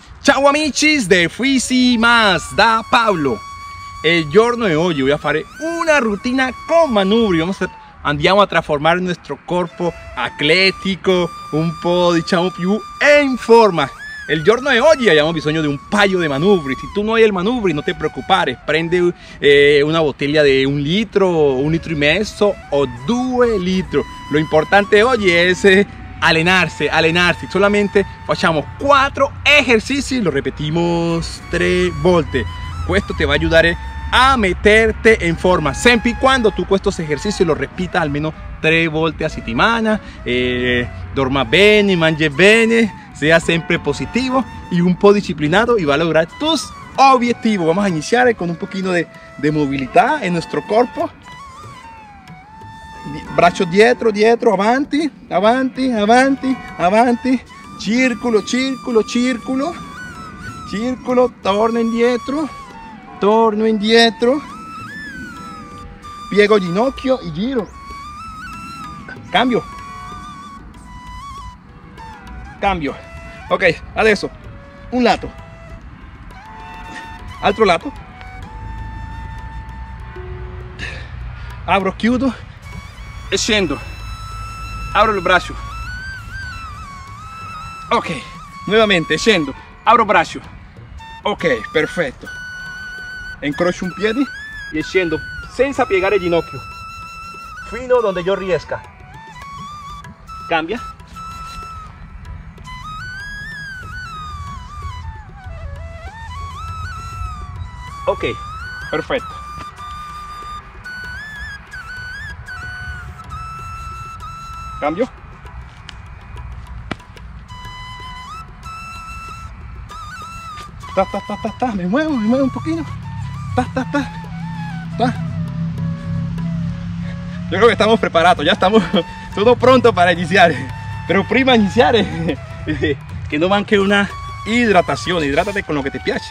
Ciao amici de Fisi Mas da Paolo. Il giorno di oggi voy a fare una rutina con manubri. Andiamo a trasformare il nostro corpo atletico, un po' diciamo più in forma. El giorno de hoy abbiamo bisogno di un paio di manubri. Si tu no hai il manubri, no te preoccupare. Prende una bottiglia di 1 litro, 1 litro y medio o 2 litri. Lo importante oggi es allenarsi. Solamente facciamo 4 ejercicios, lo repetimos 3 volte. Questo te va a ayudar a meterte en forma, siempre y cuando tú estos ejercicios los repitas al menos 3 volte a settimana. Dorma bene, mangi bene, sea siempre positivo y un po' disciplinado y va a lograr tus objetivos. Vamos a iniciar con un poquito de movilidad en nuestro cuerpo. Braccio dietro, dietro, avanti, avanti, avanti, avanti, círculo, círculo, círculo, círculo, torno indietro, piego ginocchio y giro, cambio, cambio. Ok, adesso un lato, altro lato, apro, chiudo e scendo, apro il braccio, ok, nuovamente scendo, apro braccio, ok, perfetto, incrocio un piede e scendo senza piegare il ginocchio fino donde yo riesca, cambia, ok, perfetto, cambio, me muevo un poquito, yo creo que estamos preparados, ya estamos todo pronto para iniciar, pero prima de iniciar que no manque una hidratación, hidrátate con lo que te piace.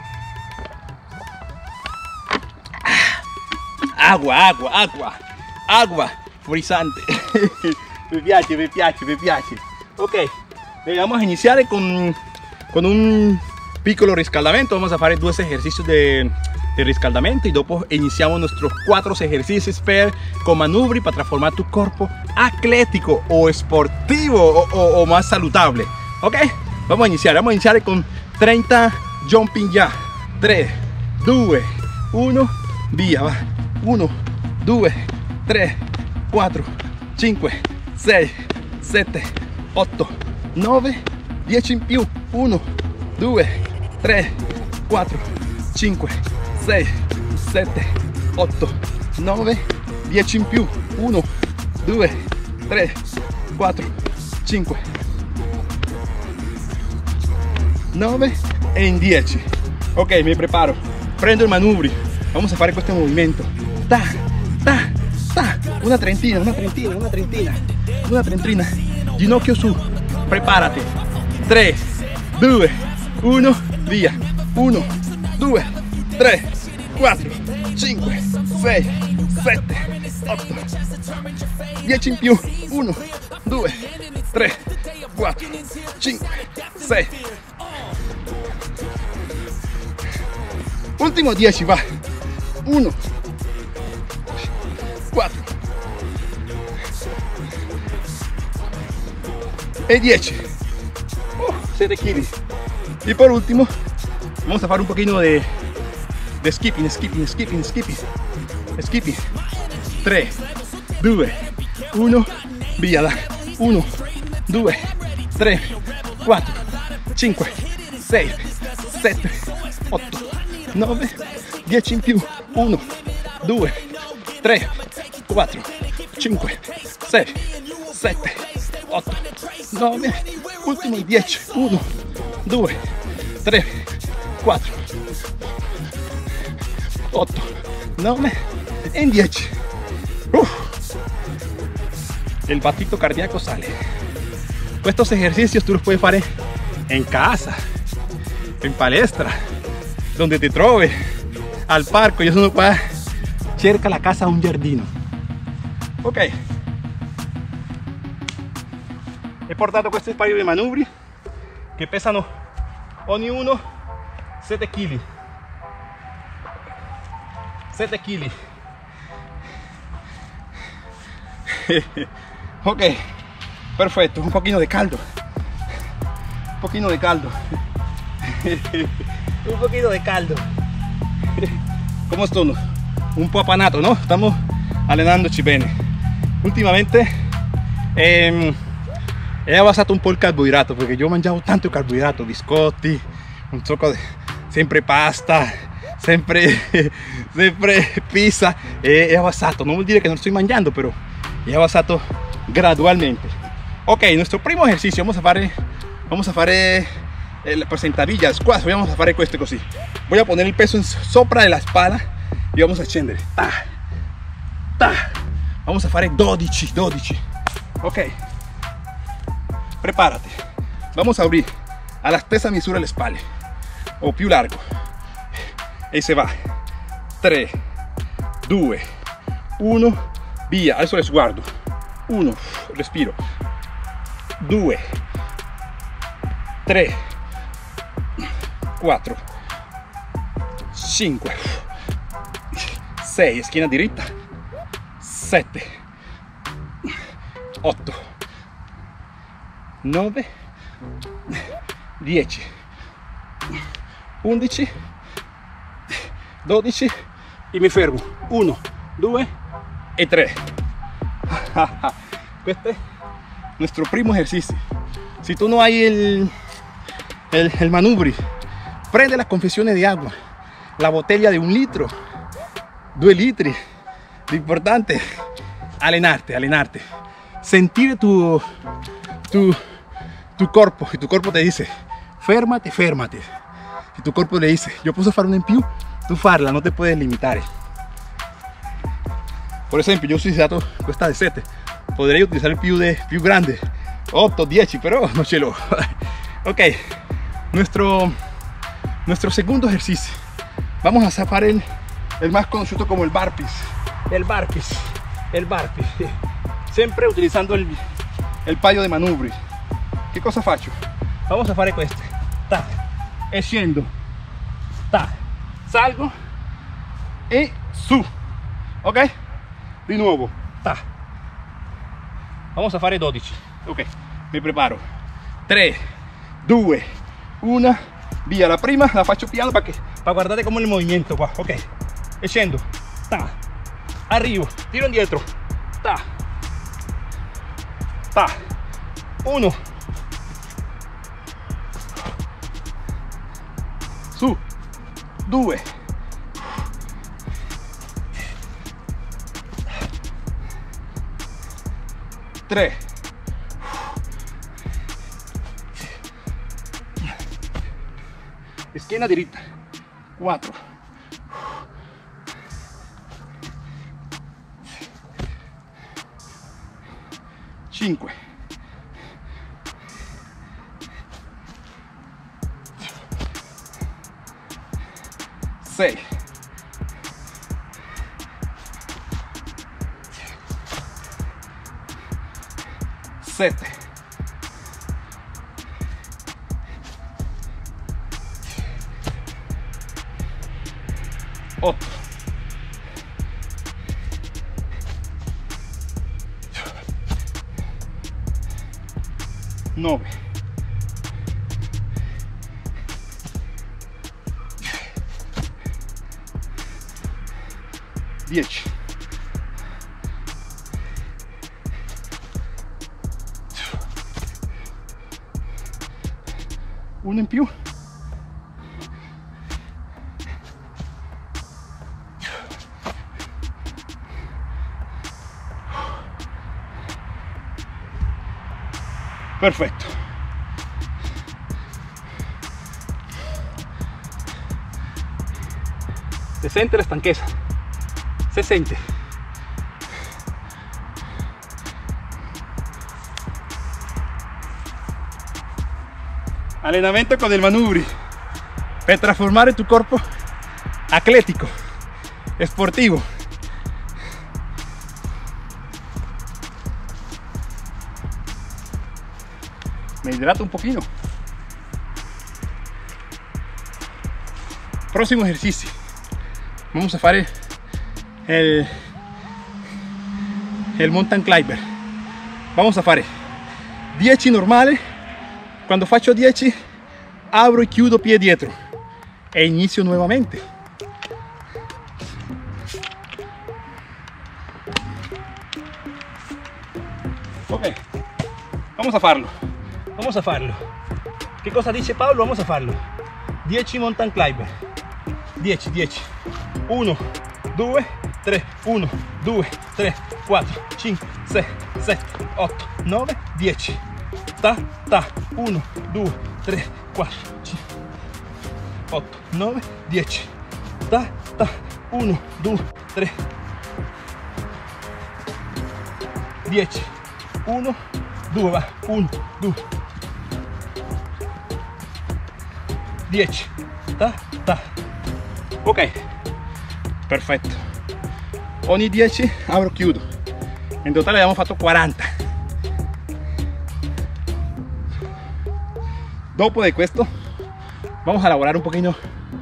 Agua frizzante. mi piace. Ok, vamos a iniciar con un piccolo riscaldamento. Vamos a hacer 2 ejercicios de riscaldamento y dopo iniziamo nuestros 4 ejercicios con manubri para transformar tu cuerpo atlético o sportivo o más saludable. Ok, vamos a iniciar con 30 jumping ya. 3, 2, 1, via, va. 1, 2, 3, 4, 5, 6, 7, 8, 9, 10 in più. 1, 2, 3, 4, 5, 6, 7, 8, 9, 10 in più. 1, 2, 3, 4, 5, 9 e in 10. Ok, mi preparo, prendo il manubrio, vamos a fare questo movimento. Ta, ta, ta, una trentina, ginocchio su, preparati. 3, 2, 1, via. 1, 2, 3, 4, 5, 6, 7, 8, 10 in più. 1, 2, 3, 4, 5, 6. Ultimo 10, va. 1, 4 e 10. 7 kg. Y por último vamos a hacer un poquito de skipping. 3, 2, 1, via. 1, 2, 3, 4, 5, 6, 7, 8, 9, 10 in più. 1, 2, 3, 4, 5, 6, 7, 8, 9, ultimo 10. 1, 2, 3, 4, 8, 9 e 10. El batito cardíaco sale. Estos ejercicios tú los puedes hacer en casa, en palestra, donde te troves, al parco. Io sono qua cerca la casa un giardino. Ok, he portato questi paio di manubri che pesano ognuno 7 kg. 7 kg. Ok, perfecto, un poquito de caldo. Un poquito de caldo. Un poquito de caldo. ¿Cómo sono? Un po' appanato, no? Estamos allenandoci bene. Ultimamente he abbassato un po' il carboidrato perché io ho mangiato tanto carboidrato, biscotti, un sacco di, sempre pasta, sempre pizza. He abbassato, non vuol dire che non sto mangiando, però he abbassato gradualmente. Ok, nuestro primo ejercicio, vamos a fare per sentadillas, squat, vamos a fare questo così. Voy a poner el peso sopra de la espalda y vamos a scendere. Ta, ta. Vamos a fare 12. Ok, prepárate. Vamos a abrir a la stessa misura le spalle o più largo e se va. 3, 2, 1, via. Adesso le sguardo. 1, respiro. 2, 3, 4, 5, 6, schiena diritta, 7, 8, 9, 10, 11, 12 y me fermo. 1, 2 y 3. Este es nuestro primo ejercicio. Si tú no hay el manubrio, prende las confesiones de agua, la botella de 1 litro, 2 litri. Lo importante es allenarte, sentir tu cuerpo. Y tu cuerpo te dice fermate. Si tu cuerpo le dice yo posso fare una in più, tu farla, no te puedes limitar. Por ejemplo, yo soy usato questa de 7, podrei utilizzare più grande, 8, 10, pero no ce l'ho. Ok, nuestro segundo ejercicio, vamos a hacer el más conocido como el burpees. El burpees, siempre utilizando el paio de manubrio. ¿Qué cosa faccio? Vamos a fare questo. Ta, e scendo, ta, salgo e su. Ok, di nuovo, ta. Vamos a fare 12. Ok, mi preparo. 3, 2, 1, via. La prima la faccio piano para guardare come il movimento qua. Ok, e scendo, ta, arrivo, tiro indietro, ta, ta, 1, su, 2, 3, 4, schiena diritta, 4, 5, 6, 7, 8, 9, 10, 1 in più, perfetto. Se siente la stanchezza, se siente. Allenamento con el manubrio per trasformare tu corpo atletico, sportivo. Me hidrato un poquito. Prossimo esercizio, vamos a fare el mountain climber. Vamos a fare 10 normale. Quando faccio 10 apro e chiudo piede dietro e inizio nuovamente. Ok, vamos a farlo, vamos a farlo. ¿Qué cosa dice Pablo? Vamos a farlo. 10 mountain climber. 10, 10. 1, 2, 3. 1, 2, 3, 4, 5, 6, 7, 8, 9, 10. Ta, ta. 1, 2, 3, 4, 5, 8, 9, 10. Ta, ta. 1, 2, 3, 10. 1, 2, va. 1, 2. 10. Ta, ta. Ok, perfetto. Ogni 10 apro, chiudo. In totale abbiamo fatto 40. Dopo de questo vamos a elaborar un poquito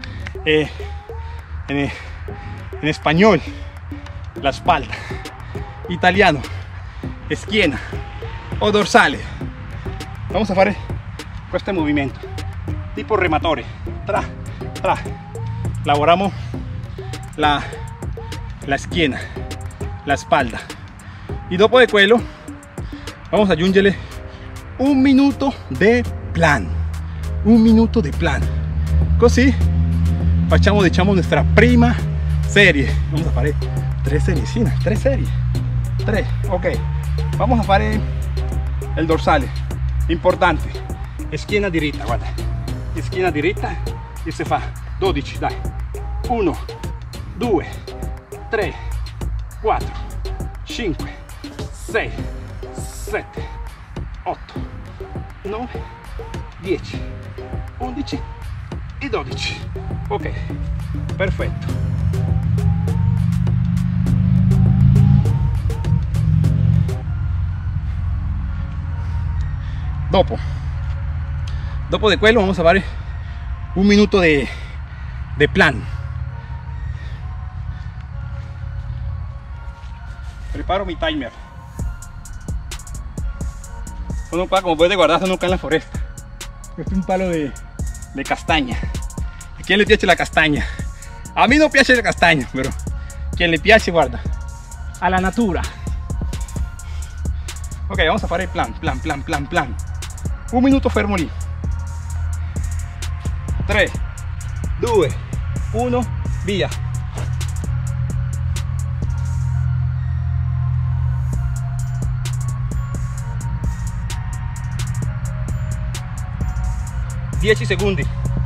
en español la espalda, italiano schiena o dorsale. Vamos a fare questo movimento tipo rematore, tra, tra. Lavoramos la schiena, la espalda, y dopo de quello vamos a aggiungere un minuto de plan, un minuto de plan, così facciamo, diciamo, nuestra prima serie. Vamos a fare 3 series, sí, 3 series, 3, ok. Vamos a fare el dorsale, importante, schiena diritta, guarda, schiena diritta, e si fa 12, dai, 1, 2, 3, 4, 5, 6, 7, 8, 9, 10, 11 e 12. Ok, perfetto. Dopo de quello vamos a fare un minuto de plan. Preparo mi timer. Sono qua, como puedes guardar, sono acá en la foresta. Este es un palo de castaña. ¿A quién le piace la castaña? A mí no piace la castaña, pero quien le piace, guarda, a la natura. Ok, vamos a fare il plan. Un minuto fermo lì. 3, 2, 1, via. Dieci secondi.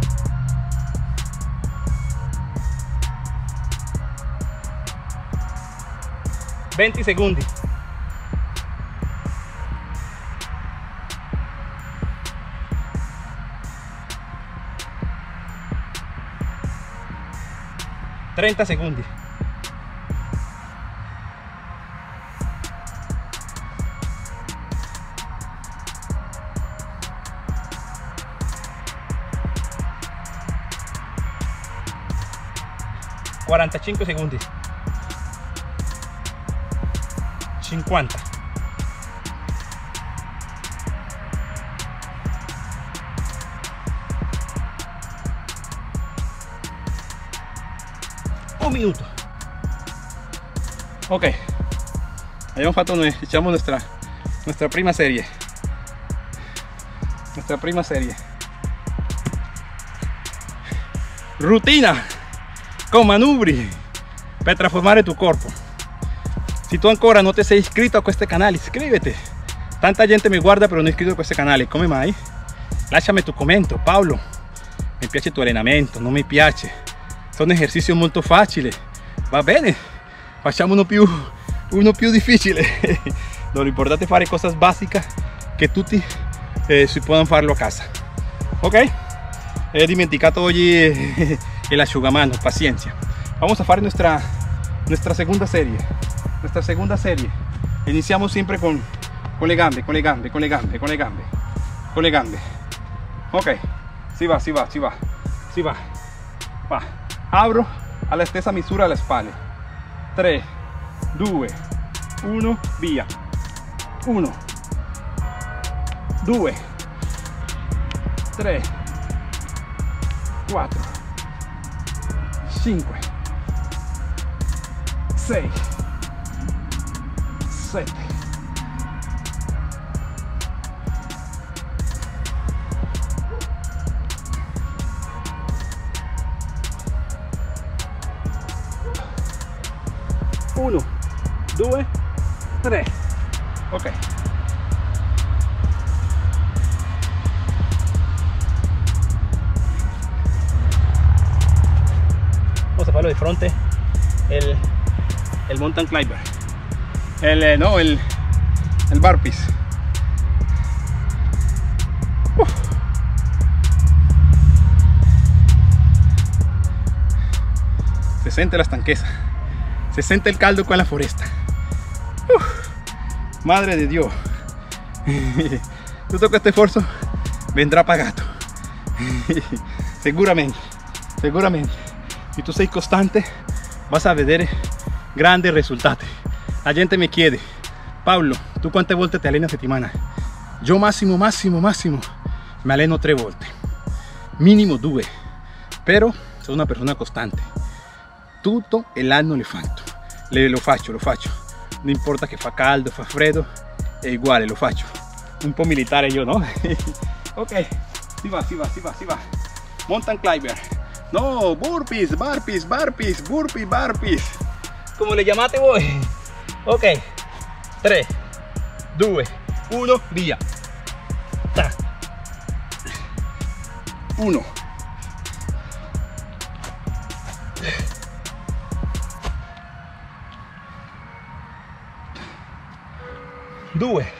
Venti secondi. 30 secondi. 45 secondi. 50. 1 minuto. Ok, abbiamo fatto, diciamo, nuestra prima serie. Nuestra prima serie. Rutina con manubri per trasformare tu corpo. Si tu ancora non ti sei iscritto a questo canale, iscrivete. Tanta gente mi guarda però non è iscritto a questo canale, come mai? Lasciami tu commento. Paolo, mi piace tu allenamento, non mi piace, sono esercizi molto facili. Va bene, facciamo uno più difficile. No, l'importante è fare cose basiche che tutti si possono farlo a casa. Ok, he dimenticato oggi el asciugamano, paciencia. Vamos a fare nuestra segunda serie. Nuestra segunda serie. Iniciamos siempre con le gambe, con le gambe, con le gambe, con le gambe, con le gambe. Ok, si va, si va, si va, si va. Va, apro alla stessa misura alle spalle. 3, 2, 1, via. 1, 2, 3, 4, 5, 6, 7, 1, 2, 3. Ok. Vamos a farlo de frente. El mountain climber. No, el burpees. Se siente la estanqueza. Se siente el caldo con la foresta. Madre de Dios. Todo este esfuerzo vendrá pagato. Seguramente. Si tú sei constante, vas a vedere grandes risultati. La gente mi chiede: Pablo, ¿tú cuántas volte te alleni a settimana? Yo máximo me alleno 3 volte, mínimo 2, pero soy una persona costante. Tutto l'anno lo faccio, non importa che fa caldo, fa freddo, è uguale, lo faccio. Un po' militare io, no? Ok, si va. Mountain climber. No, burpees. Come le chiamate voi? Ok, 3, 2, 1, via. 1, 2,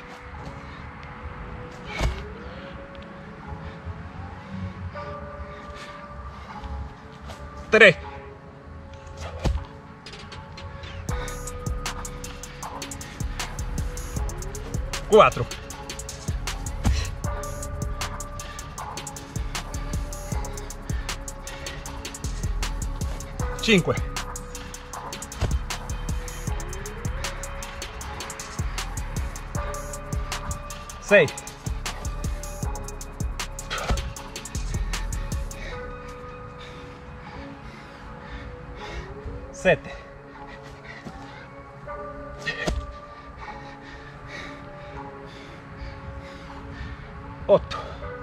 3, 4, 5, 6, 7, 8,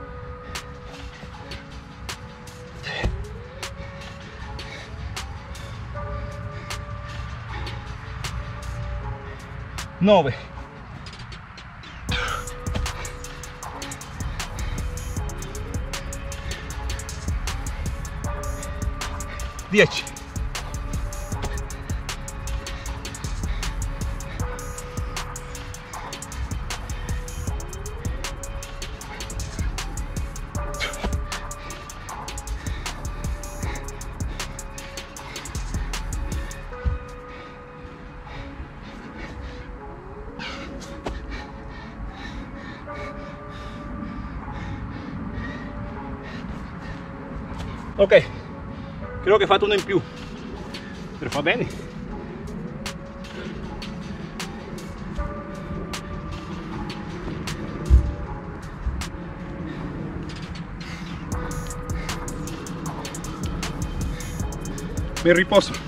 9, 10, 'Ok, credo che ho fatto uno in più, però fa bene. Mi riposo.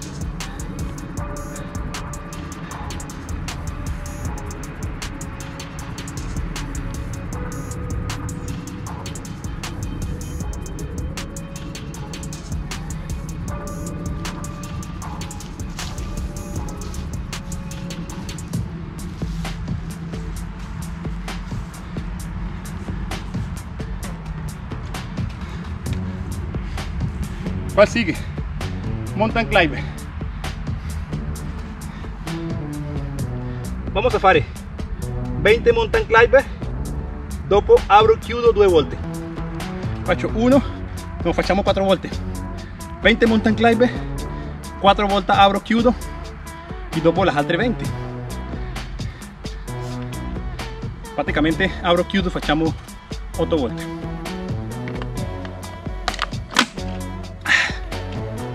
Qua sigue mountain climber. Vamos a fare 20 mountain climber, dopo apro chiudo 2 volte. Faccio 1, no, facciamo 4 volte. 20 mountain climber, 4 volte apro chiudo e dopo le altre 20. Praticamente apro chiudo, facciamo 8 volte.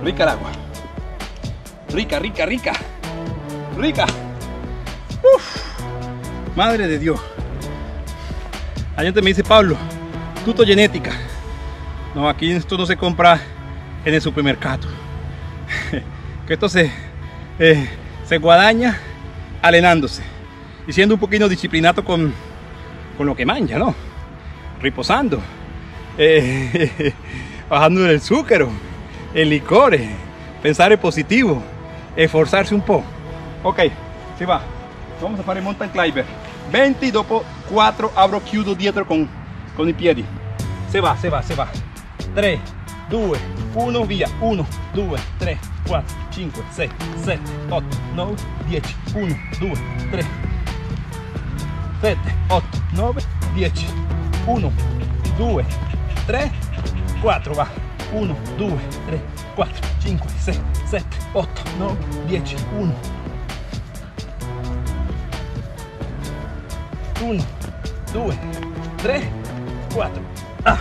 Rica el agua. Rica, rica, rica. Rica. Uf. Madre de Dios. La gente me dice, Pablo, tutto genética. No, aquí esto no se compra en el supermercado. Que esto se guadaña alenándose y siendo un poquito disciplinado con lo que mangia, ¿no? Riposando, bajando el azúcar, el licor, pensar en positivo, esforzarse un poco. Ok, si va. Vamos a fare mountain climber. 20 dopo 4 apro chiudo dietro con i piedi. Se va, se va, se va. 3, 2, 1, via. 1, 2, 3, 4, 5, 6, 7, 8, 9, 10. 1, 2, 3, 7, 8, 9, 10. 1, 2, 3, 4, va. 1, 2, 3, 4, 5, 6, 7, 8, 9, 10. 1, 2, 3, 4. Ah.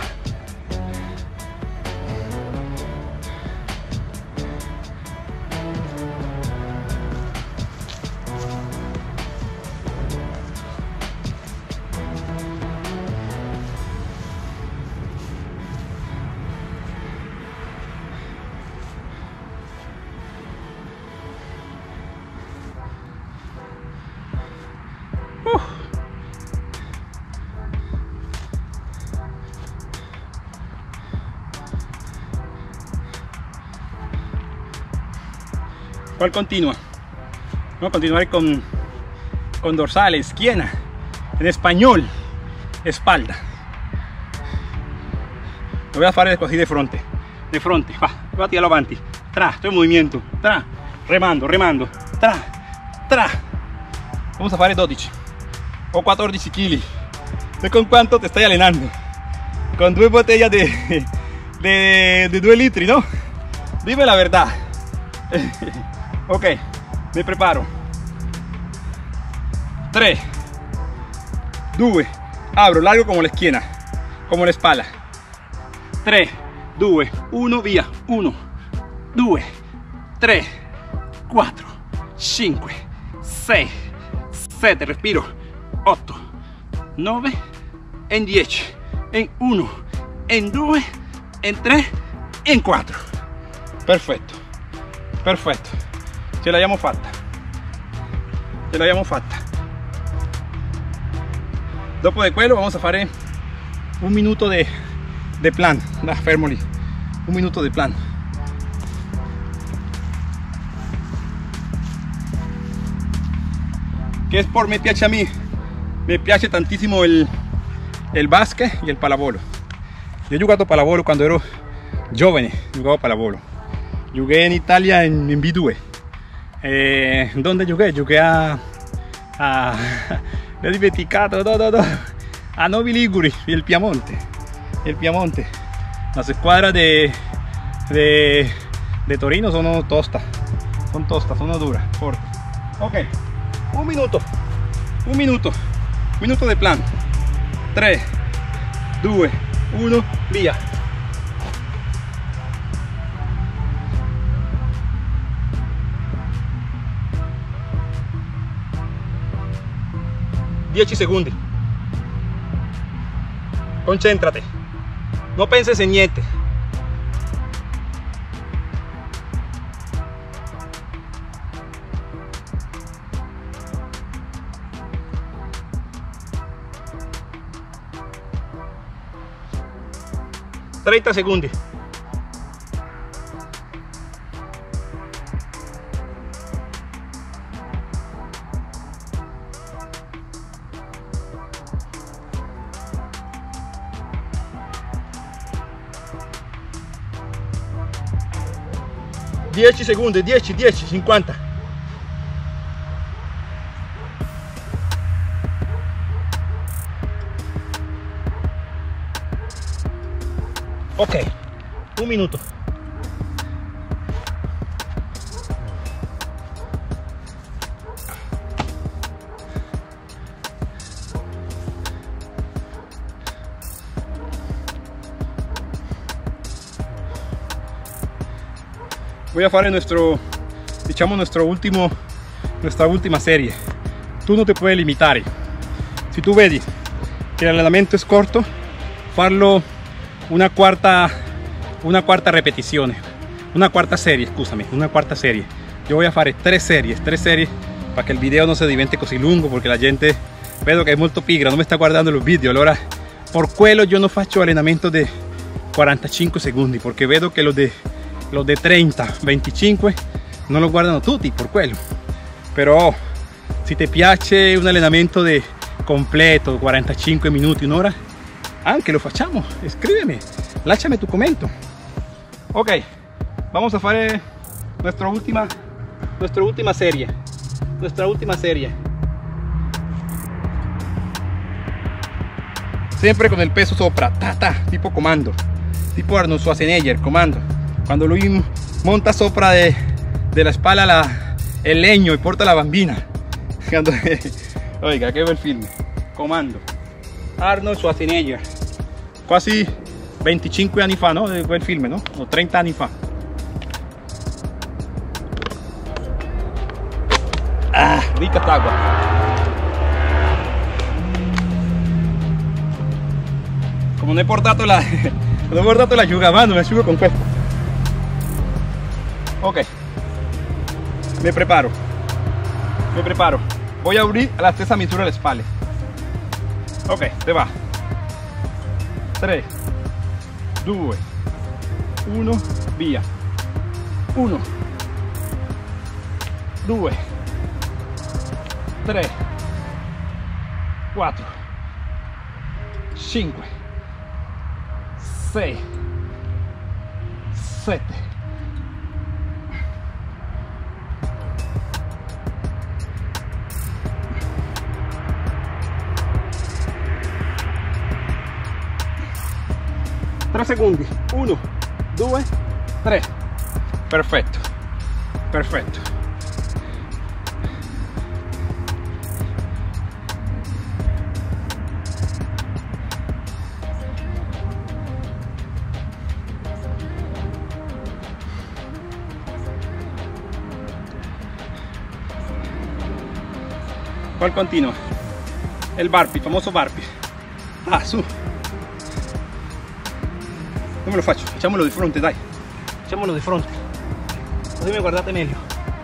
¿Cuál continúa? Vamos a continuar con dorsal, esquina, en español, espalda. Lo voy a hacer così de fronte, va, voy a tirarlo avanti, tra, estoy en movimiento, tra, remando, remando, tra, tra. Vamos a hacer 12 o 14 kg. ¿De con cuánto te estoy allenando? Con 2 botellas de 2 litros, ¿no? Dime la verdad. Ok, me preparo. 3, 2, abro, largo como la esquina, como la espalda. 3, 2, 1, via. 1, 2, 3, 4, 5, 6, 7, respiro. 8, 9, en 10, en 1, en 2, en 3, en 4. Perfetto, perfetto. Ce l'abbiamo fatta. Ce l'abbiamo fatta. Dopo de quello vamos a fare un minuto de plan. Da, fermo lì. Un minuto de plan. Che sport mi piace a me? Mi piace tantissimo il basket e il pallavolo. Io ho giocato pallavolo quando ero giovane, giocavo pallavolo. Jugué in Italia in B2. ¿Dónde jugué? Jugué l'ho dimenticato, no, a Novi Liguri, el Piemonte. La squadra de Torino sono tosta, sono dura, forte. Ok, un minuto de plan. 3, 2, 1, via. Dieci secondi. Concéntrate. No penses en niente. Treinta secondi. Dieci secondi, 10, 50. Ok, un minuto. voy a fare nuestra última serie. Tu non ti puoi limitare. Se tu vedi che l'allenamento è corto, farlo una quarta repetizione, una quarta serie, scusami, una quarta serie. Yo voy a fare tre serie para que el video no se divente così lungo, porque la gente vedo che è molto pigra, non mi sta guardando los video. Allora por quello yo no faccio allenamento de 45 secondi, porque vedo che los de 30, 25 non lo guardano tutti, por quello. Però se ti piace un allenamento de completo, 45 minuti, un'ora, anche lo facciamo. Scrivimi, lasciami tu commento. Ok, vamos a fare nuestra última serie. Siempre con el peso sopra, tipo comando, tipo Arnold Schwarzenegger, comando. Cuando lui monta sopra de la espalda el leño y porta la bambina. Oiga, qué bel film. Comando. Arnold Schwarzenegger. Quasi 25 anni fa, no? Quel film, no? O 30 anni fa. Ah, rica agua. Como no he portato la asciuga mano, me asciugo con questo. Ok, me preparo. Voy a abrir a la stessa misura le spalle. Ok, te va. 3, 2, 1, via. 1, 2, 3, 4, 5, 6, 7, 3 secondi. 1, 2, 3. Perfetto. ¿Cuál continua? El burpee, famoso burpee. Ah, su. Come lo faccio? Facciamolo di fronte, dai. Facciamolo di fronte. Così mi guardate meglio.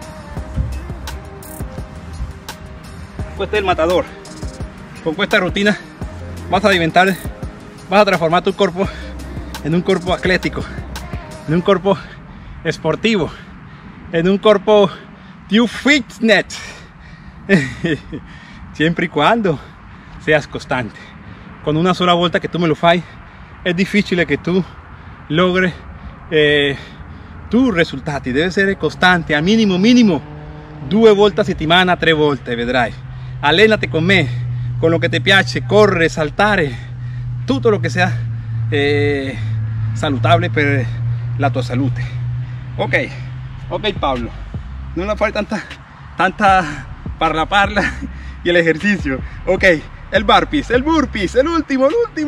Questo è il matador. Con questa rutina vas a transformar tu cuerpo en un cuerpo atlético, en un cuerpo esportivo, en un cuerpo più fitness. Siempre y cuando seas constante. Con una sola volta che tu me lo fai, è difficile che tu logri tus risultati. Deve essere costante, a minimo 2 volte a settimana, 3 volte, vedrai. Allenati con me, con lo che ti piace, correre, saltare, tutto lo che sia salutable per la tua salute. Ok Pablo, non la fai tanta parla y el ejercicio. Ok, el burpees, el último,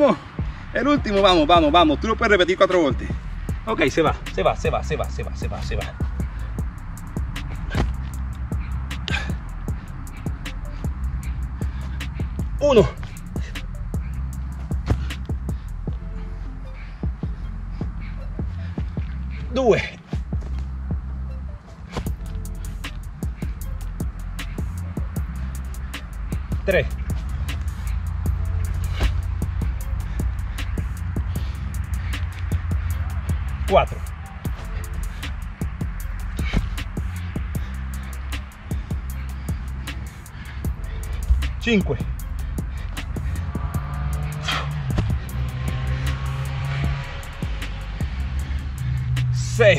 vamos, tú lo puedes repetir 4 volte. Ok, se va. 1, 2, 3, 4, 5, 6,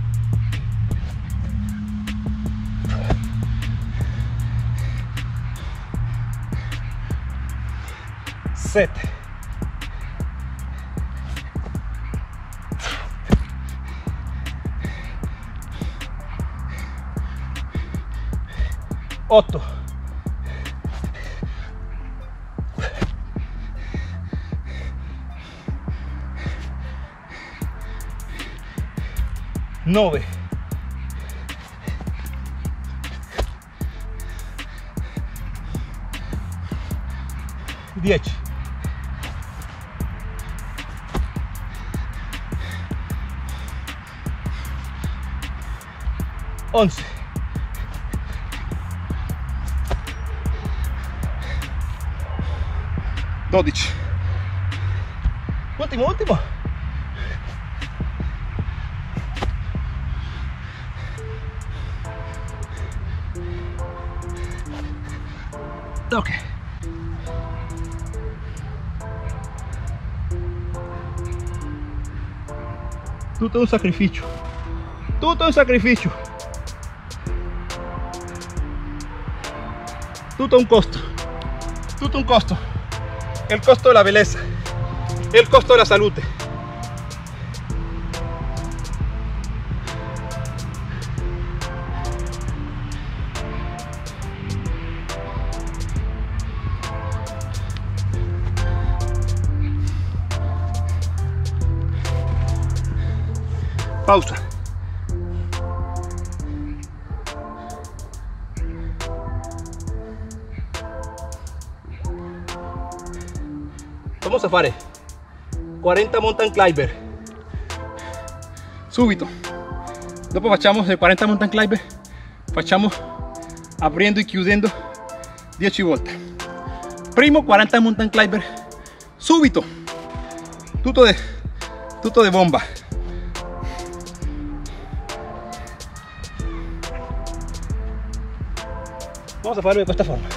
7, 8, 9, 10, 11, 12, último, ok. Tutto un sacrificio, tutto un sacrificio, tutto un costo, el costo de la belleza, el costo de la salud. Pausa. Vamos a fare 40 mountain climber subito. Dopo facciamo il 40 mountain climber, facciamo aprendo e chiudendo 10 volte. Primo 40 mountain climber subito, tutto de bomba. Vamos a farlo de esta forma.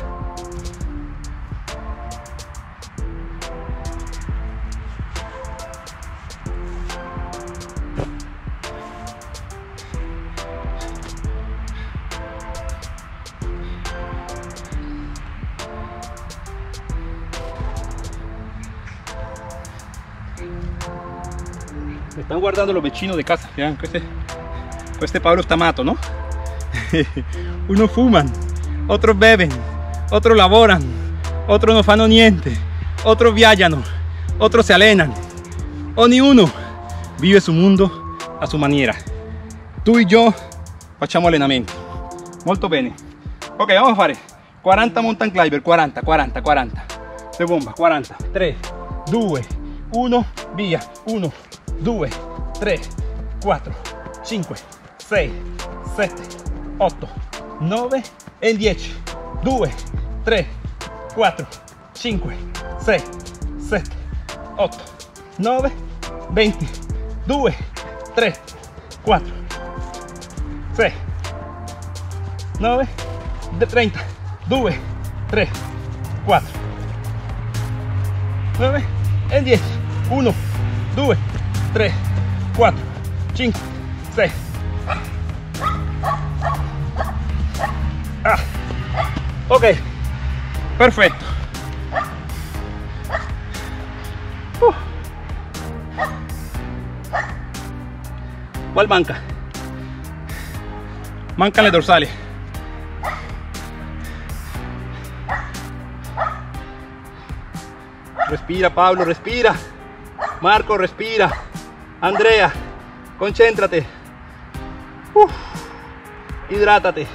Me están guardando los vecinos de casa. Vean que este Pablo está mato, ¿no? Unos fuman, otros beben, otros laboran, otros no fanno niente, otros viaggiano, otros se allenan. Ognuno vive su mundo a su maniera. Tu y yo facciamo allenamenti. Molto bene. Ok, vamos a fare 40 mountain climber, 40 de bomba, 40, 3, 2, 1, via, 1, 2, 3, 4, 5, 6, 7, 8, 9 e 10, 2, 3, 4, 5, 6, 7, 8, 9, 20, 2, 3, 4, 6, 9, 30, 2, 3, 4, 9 e 10, 1, 2, 3, 4, 5, 6. Ok, perfetto. ¿Cuál manca? Mancan le dorsali. Respira, Pablo, respira. Marco, respira. Andrea, concéntrate. Hidrátate.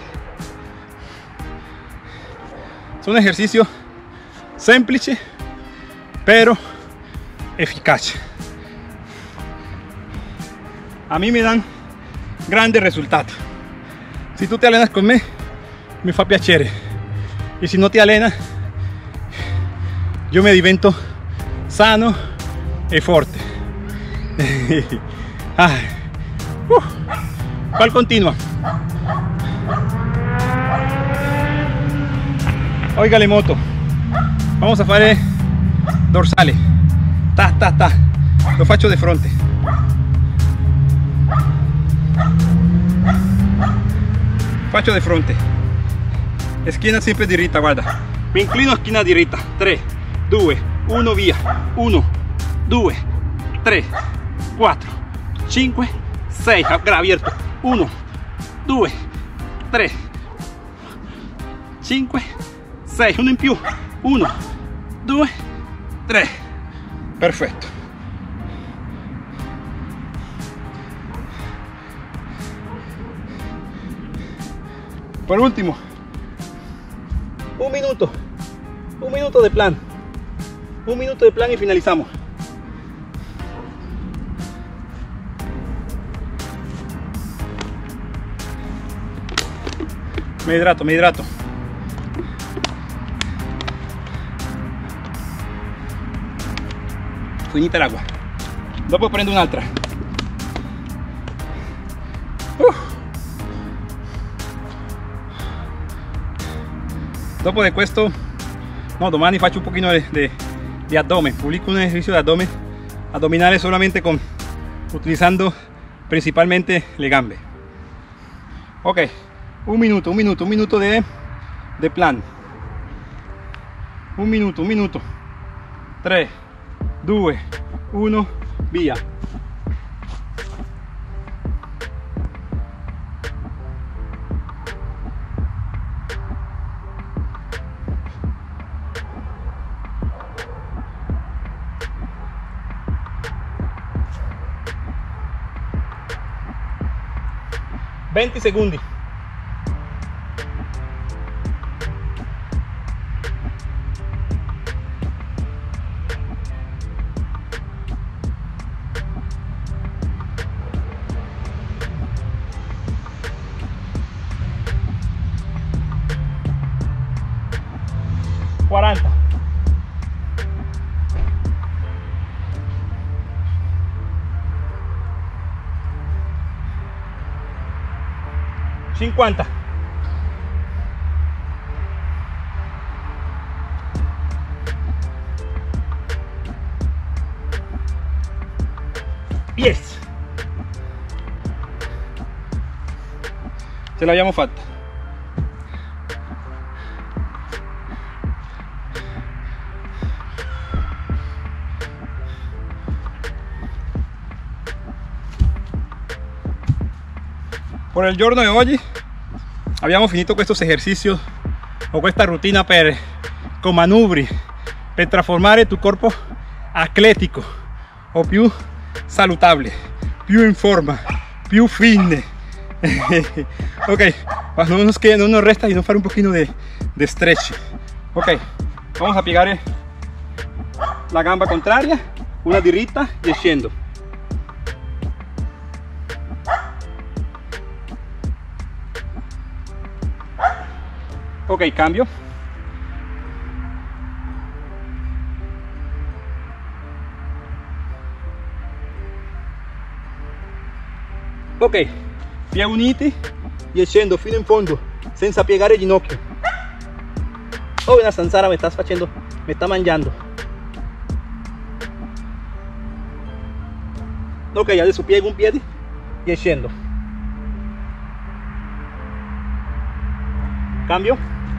Es un ejercicio semplice, pero eficaz. A mí me dan grandes resultados. Si tú te allenas con me fa piacere. Y si no te allenas, yo me divento sano e forte. ¿Cuál continúa? Oiga le moto. Vamos a fare dorsale. Ta. Lo faccio de fronte. Faccio de fronte. Esquina siempre diritta, guarda. Mi inclino a esquina diritta. 3, 2, 1, via. 1, 2, 3, 4, 5, 6. Abierto. 1, 2, 3, 5, 6. Uno in più. 1, 2, 3. Perfetto. Por último, un minuto de plan. Un minuto de plan y finalizamos. Me hidrato, me hidrato. Finita el agua. Dopo prendo un'altra. Dopo di questo, no, domani faccio un pochino di addome. Pubblico un esercizio di addominale solamente utilizando principalmente le gambe. Ok, un minuto de plan. Un minuto. 3, 2, 1, via. $20 secondi. $40. $50. Yes. Ce l'abbiamo fatta. Por il giorno di oggi abbiamo finito questo esercizio o questa routine con manubri per trasformare tu corpo atletico o più saludable, più in forma, più fitness. Ok, no nos resta sino fare un pochino de stretch. Ok, vamos a piegare la gamba contraria, una diritta e scendo. Ok, cambio. Ok, piedi uniti e scendo fino in fondo senza piegare il ginocchio. Oh, una zanzara me sta mangiando. Ok, adesso piego un piede e scendo. Cambio.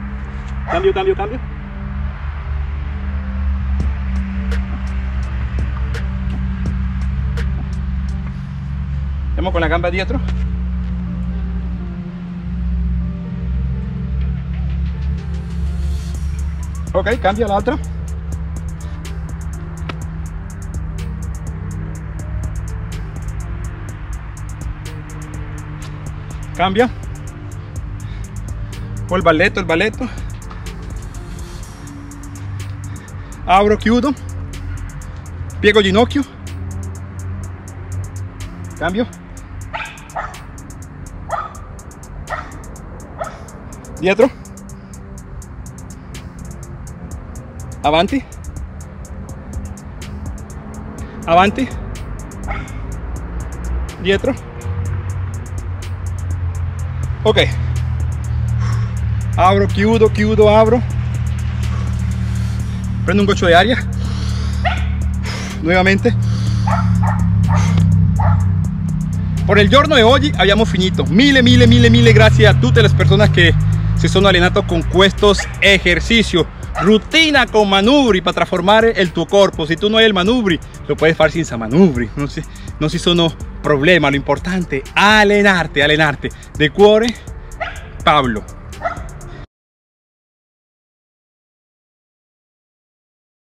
Andiamo con la gamba dietro. Ok, cambia l'altra. Cambia. Poi il balletto. Apro, chiudo. Piego il ginocchio. Cambio. Dietro. Avanti. Dietro. Ok. Abro, chiudo, apro. Prendo un goccio di aria. Nuevamente. Por el giorno de hoy abbiamo finito. Mille gracias a tutte le persone che si sono allenate con estos ejercicios. Rutina con manubri para transformar el tuo corpo. Si tú no hay el manubri, lo puedes hacer sin manubri. No si sono problema. Lo importante è allenarte. De cuore, Pablo.